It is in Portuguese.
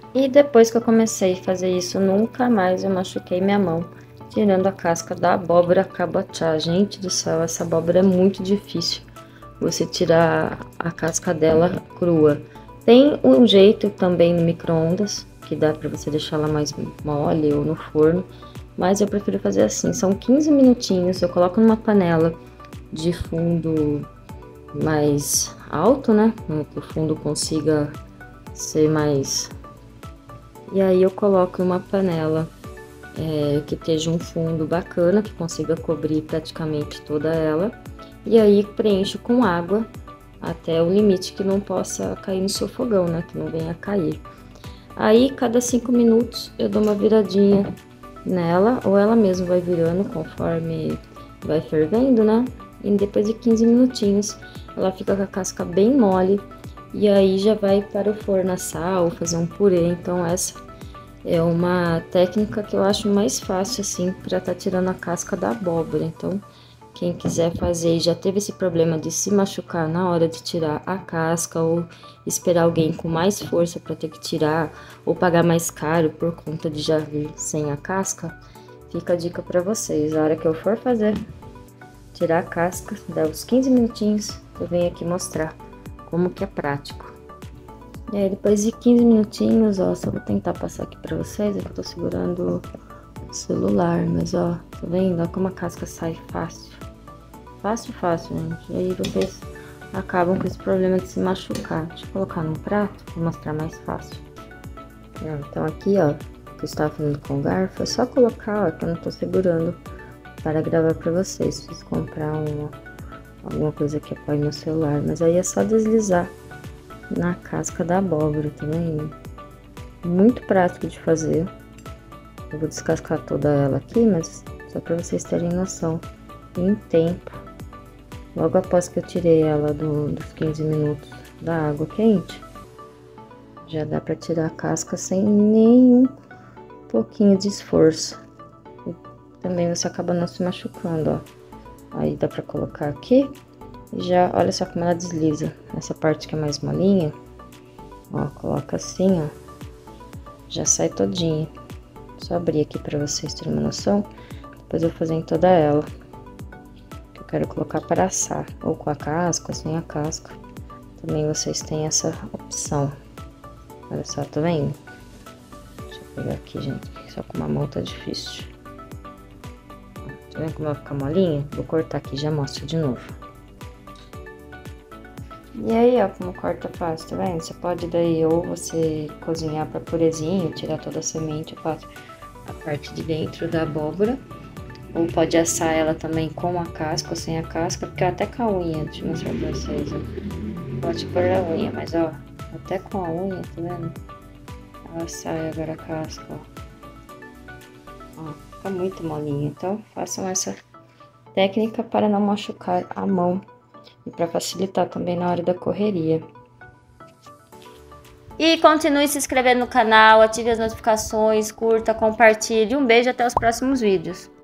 E depois que eu comecei a fazer isso, nunca mais eu machuquei minha mão, tirando a casca da abóbora cabotiá. Gente do céu, essa abóbora é muito difícil você tirar a casca dela crua. Tem um jeito também no micro-ondas, que dá pra você deixar ela mais mole ou no forno, mas eu prefiro fazer assim, são 15 minutinhos, eu coloco numa panela de fundo mais alto, né, que o fundo consiga ser mais... E aí eu coloco uma panela que esteja um fundo bacana, que consiga cobrir praticamente toda ela. E aí preencho com água até o limite que não possa cair no seu fogão, né? Que não venha a cair. Aí, cada 5 minutos eu dou uma viradinha nela, ou ela mesma vai virando conforme vai fervendo, né? E depois de 15 minutinhos ela fica com a casca bem mole. E aí já vai para o forno assar ou fazer um purê. Então essa é uma técnica que eu acho mais fácil assim para tá tirando a casca da abóbora. Então quem quiser fazer e já teve esse problema de se machucar na hora de tirar a casca ou esperar alguém com mais força para ter que tirar ou pagar mais caro por conta de já vir sem a casca, fica a dica para vocês. A hora que eu for fazer, tirar a casca, dá uns 15 minutinhos, eu venho aqui mostrar como que é prático. E aí depois de 15 minutinhos, ó, só vou tentar passar aqui pra vocês, é que eu tô segurando o celular, mas ó, tá vendo? Ó como a casca sai fácil. Fácil, fácil, gente. E aí vocês acabam com esse problema de se machucar. Deixa eu colocar num prato pra mostrar mais fácil. Então aqui, ó, que eu estava fazendo com o garfo, é só colocar, ó, que eu não tô segurando para gravar pra vocês. Preciso comprar alguma coisa que apoie meu celular, mas aí é só deslizar na casca da abóbora, tá vendo? Muito prático de fazer. Eu vou descascar toda ela aqui, mas só para vocês terem noção. Em tempo, logo após que eu tirei ela dos 15 minutos da água quente, já dá para tirar a casca sem nenhum pouquinho de esforço. E também você acaba não se machucando, ó. Aí dá para colocar aqui. Já, olha só como ela desliza. Essa parte que é mais molinha, ó, coloca assim, ó, já sai todinha. Só abrir aqui pra vocês terem uma noção. Depois eu vou fazer em toda ela. Eu quero colocar para assar, ou com a casca, ou sem a casca. Também vocês têm essa opção. Olha só, tá vendo? Deixa eu pegar aqui, gente, só com uma mão tá difícil. Tá vendo como ela fica molinha? Vou cortar aqui e já mostro de novo. E aí, ó, como corta fácil, tá vendo? Você pode daí ou você cozinhar para purezinho, tirar toda a semente, a parte de dentro da abóbora. Ou pode assar ela também com a casca ou sem a casca, porque até com a unha, deixa eu mostrar pra vocês, ó. Pode pôr a unha, mas ó, até com a unha, tá vendo? Ela sai agora a casca, ó. Ó, fica muito molinha, então façam essa técnica para não machucar a mão. E para facilitar também na hora da correria. E continue se inscrevendo no canal, ative as notificações, curta, compartilhe. Um beijo, até os próximos vídeos.